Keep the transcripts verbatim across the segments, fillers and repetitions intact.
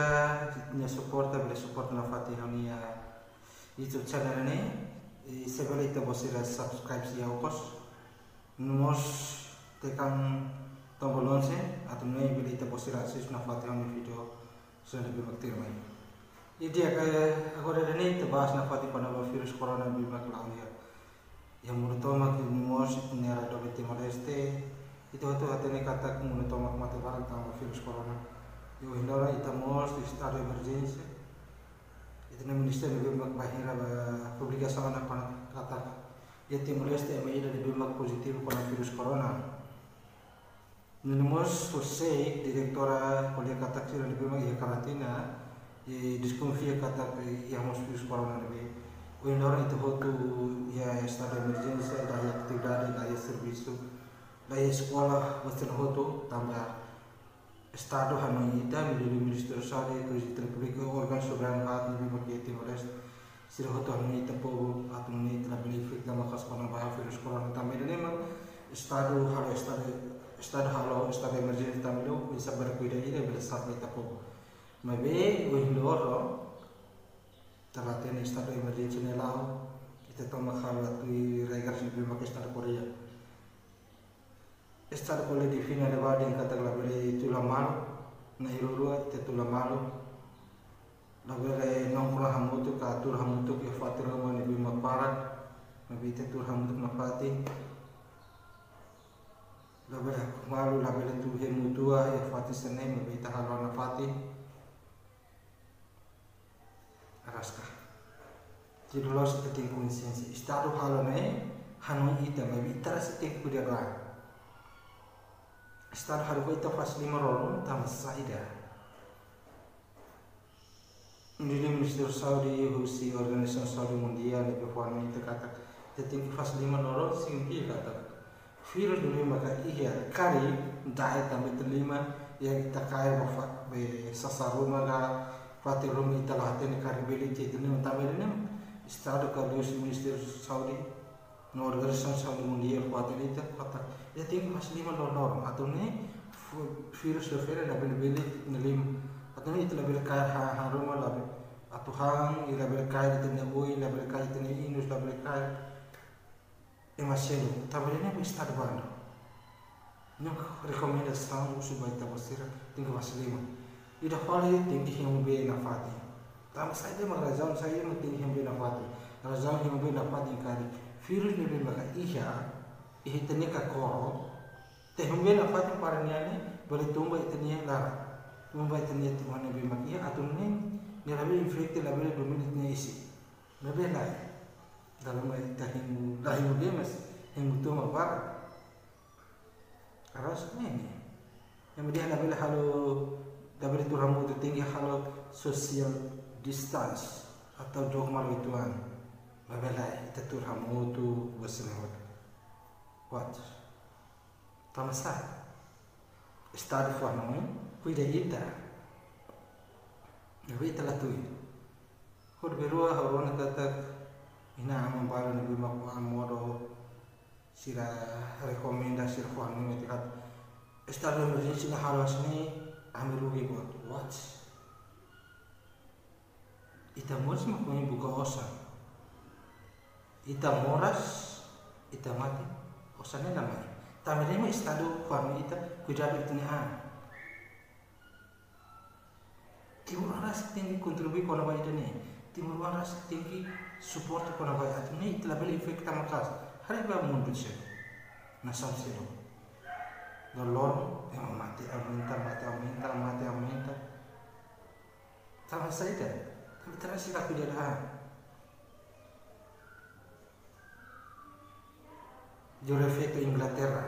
nya support bela support na fati hania YouTube channel ni sebela ita bosira subscribe si aukos numos tekan tombol lonceng atau nih bela ita bosira sis na fati hania video sudah lebih baktir mai ini agak agak ada nih tebas na fati pada virus corona bimak launya yang menurut tomak numos ini ada dobe timor leste itu itu hatene kata menurut tomak mati barang tentang virus corona yo hindora itamos di estado de emergencia itu na ministério de bimak bahira publicação na kata ya timor leste é medida de bimak positivo com o virus corona numos você diretora olha kata que de bimak ya karantina e desconfia kata ya mos virus corona de o hindora itu hotu ya estado de emergencia da atividade da serviço da escola você hotu tambah Estado Hanoi ita menjadi minister sari itu terpilih organ sovereign hat lebih berkaitan Timor Leste sira hotu Hanoi ita po atau Hanoi ita benefit nama kas kono bahwa virus corona tambah ini memang Estado halo Estado Estado halo Estado emergency tambah bisa berbeda ini bersama ita po mabe wihindoro terlatih Estado emergency nelau kita tambah halo tu regar lebih berkaitan Estado Korea Estado Korea di final lewat yang kata label tula malu na irurua te tula malu label nongkura hamutu ka tur hamutu ke fatir rumah ni bima parat nabi te tur hamutu na pati label malu label tu he mutua ya fatir sene nabi ta halwa na pati araska jadi lo seperti konsistensi Estado halone Hanoi ita nabi itara setek kudera Estado harus kita fas lima orang tambah saida. Ini Minister Saudi Husi Organisasi Saudi Mundial di bawah ini kata jadi fas lima orang singgi kata virus ini maka iya kari daya tambah terlima yang kita kaya bapak be sasaruma ga fatih rumah kita lah ini kari beli jadi ini tambah ini Estado kalau Minister Saudi no Organisasi Saudi Mundial fatih itu kata ya tinggal pas lima dolar atau nih virus lefere label beli nelim atau nih itu label kaya haruma label atau hang label kaya itu nih boy label kaya itu nih inus label kaya emaselo tapi ini bisa ada bando nyok rekomendasi supaya kita bersihkan tinggal pas lima tidak boleh tinggi yang be nafati tapi saya dia merajam saya tinggi yang be nafati rajam yang be nafati kari virus lebih maka iya ihitanya kakoro teh humbe na fatu paraniane boleh tumba itanya lara tumba itanya timane be makia atau nih ni labe infekte labe dominitnya isi labe lai dalam tahim lahim be mas yang utama bar aras nih yang dia labe halo labe itu rambut tinggi halo social distance atau dogma ituan labe lai itu tu rambut tu besenawat What? Tamasa Estado Hanoi cuida ita Nabi telah tu Hod berua harona kata ina amambala nabi maku amodo sira rekomendasi Hanoi itu kata Estado emergency na halas ni amirugi buat what? Ita mos maku buka osan Ita moras ita mati Osane namanya. Tapi ini Estado Hanoi itu cuidado itu nih ah. Timur Leste tinggi kontribusi kono bayi ini. Timur Leste tinggi support kono bayi itu nih itu lebih efek tamakas. Hari berapa mundur sih? Nasam sih lo. Dolor yang mati aumenta mati aumenta mati aumenta. Sama saja. Tapi terus kita cuidado ah. Yo reflekto Inglaterra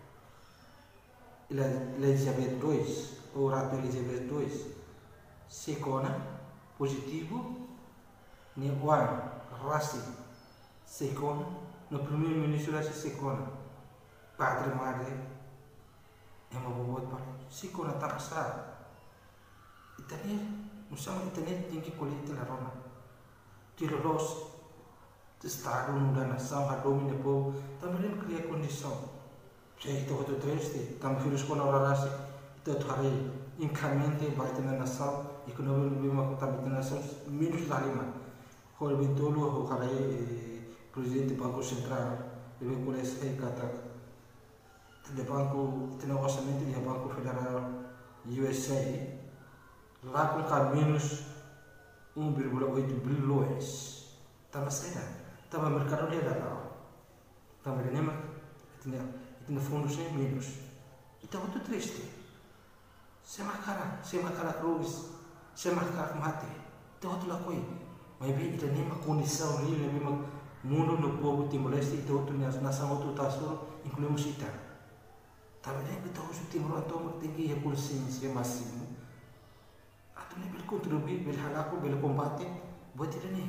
Elizabeth dois ou Ratu Elizabeth dois Secona positivo ni Wan Rasi Secona no primeiro ministro Rasi Secona Padre Madre yang membuat pada Secona tak besar Italia musang Italia tinggi kulit la Roma Tirolos Estado muda nação a domina povo também cria condição. Saya itu itu terus, também virus corona rasi itu hari incamente vai ter na nação e que não vai uma também na nação menos da lima. Quando vem todo o cara presidente do Banco Central, ele por esse aí kata do banco tem o orçamento do Banco Federal U S A lá com menos um vírgula oito bilhões. Tama saída, tama mercado dia dah. Tama dia nema, tinha tinha fundos nem menos. Itu muito triste. Sema cara, sema cara cruz, sema cara mate. Itu outro lá coi. Mas bem, itu nem uma condição real, nem uma mundo no povo Timor-Leste, itu outro nação outro tasur, incluímos kita. Tapi nem kita harus Timor Leste tinggi ya consciência máximo. Atau nem bel contribuir, bel halaku, bel combate, buat itu nih.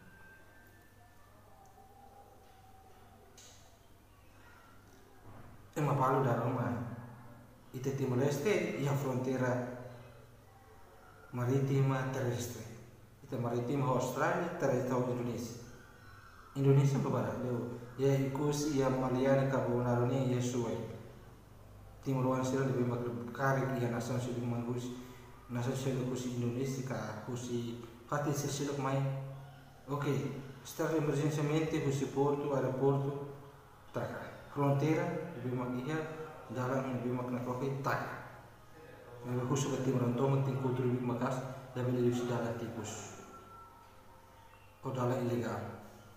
É uma palu da Roma. Itu Timor-Leste e a fronteira marítima terrestre. Itu marítima Austrália, terrestre Indonesia. Indonesia berbara, leu. Ya ikut ya Maliani kabunaroni ya suai. Timor Leste lebih maklum kari ya nasan sudah mengurus nasan sudah kursi Indonesia ka kursi pati sesuatu mai. Oke, setelah emergensiamente kursi porto, aeroporto, tak. Fronteira lebih makia jalan lebih makna kopi tak. Lebih khusus ke timur untuk menting kultur lebih makas dan lebih sudah tikus. Kau dalam ilegal.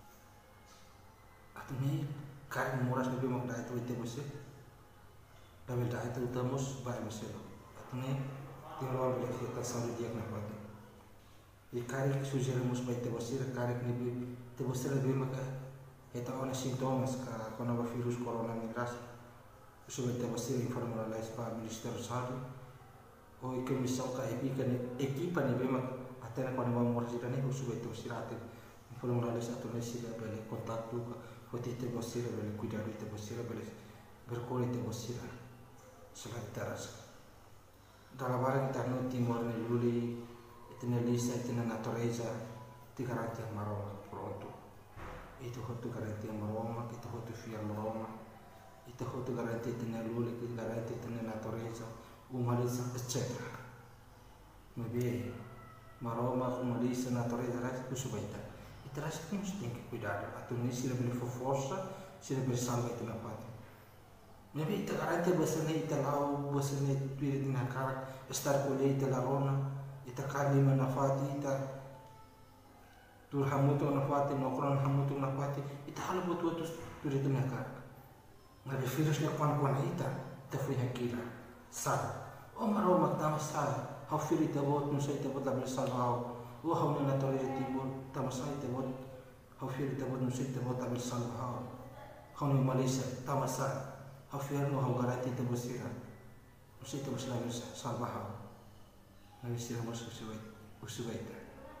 Atau ni kari muras lebih makna itu itu bersih. Dan dah itu utamus baik bersih. Atau ni timur lebih kita selalu dia nak buat. Di kari sujar mus baik itu bersih. Kari lebih itu bersih lebih makas. Eta ona sintomas ka kona virus corona migras sobre te basir informal la spa minister sadu o que missão ka equipa ni equipa ni bema atena kona wa morsira ni sobre te basirate informal la satu ni sira bele kontaktu ka hoti te basira bele cuidar te basira bele berkole te basira selain teras dalam barang tarno timor ni luli itena lisa itena natureza tiga ratus maroma pronto. Itu hotu garanti maroma, itu hotu fiar maroma, itu hotu garanti tena lule, itu garanti tena natureza, umalisa et cetera. Mabe maroma, umalisa natureza ras kusubaita. Itu ras temos tem que cuidar. Atau ni sila beli força, sila beli salva itu napati. Mabe itu garanti basane itu lau, basane tuir dina karak, estar kolei itu larona, itu kali manafati itu tur hamutu nafati nokron hamutu nafati ita hal buat buat tur itu nakar ngabe virus na kwan kwan ita ta fui hakila sal o maro magtama sal ha firi ta bot no sai ta bot la sal ha o ha na natureza timor ta masai ta bot ha firi ta bot no sai ta bot la sal ha ha no Malaysia ta masal ha firi no ha garati ta bosira no sai ta bot la sal ha ngabe sira mas usui usui ta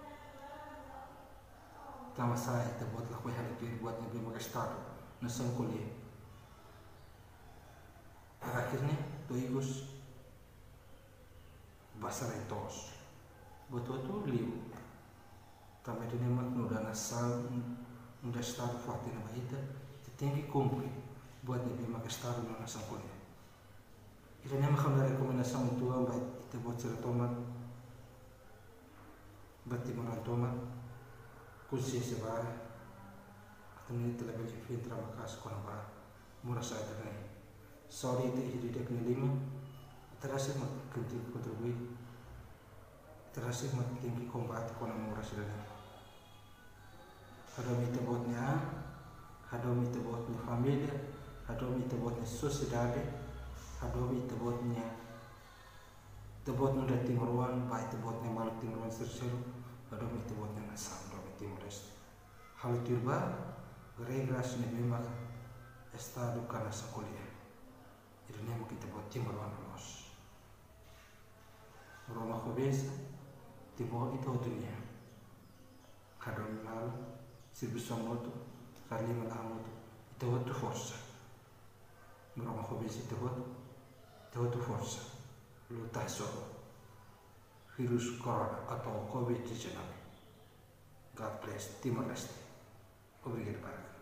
Tama saya itu buat laku yang lebih buat lebih mengestar nasang kuliah. Akhirnya tu igus basar entos, betul-betul liu. Tama itu memang nuda nasal, nuda star fatin apa itu, tinggi kumpul buat lebih mengestar nasang kuliah. Itu memang kau dari rekomendasi untuk buat itu buat ceritoman, berarti menontoman. Kunci sebab atau ni telah beli filter makas kono ba murah saya ternai sorry itu hidup dia kena lima terasa mak kunci kontribui terasa mak tinggi kombat kono murah saya ternai kadang itu buatnya kadang itu buatnya familia kadang itu buatnya sociedade kadang itu buatnya itu buatnya dari Timor baik itu buatnya malu Timor terseru kadang itu buatnya nasam Timor-Leste. Hal turba, regras ne memang estado kana sekolah. Itu ni mungkin kita buat Timor Leste. Roma Kobesa, Timor itu dunia. Kadang lalu, sibuk moto, kali malamoto, itu waktu força. Roma Kobesa itu waktu, itu waktu força. Lutai solo. Virus corona atau covid diciannove. God bless Timor-Leste. Obrigado, Para.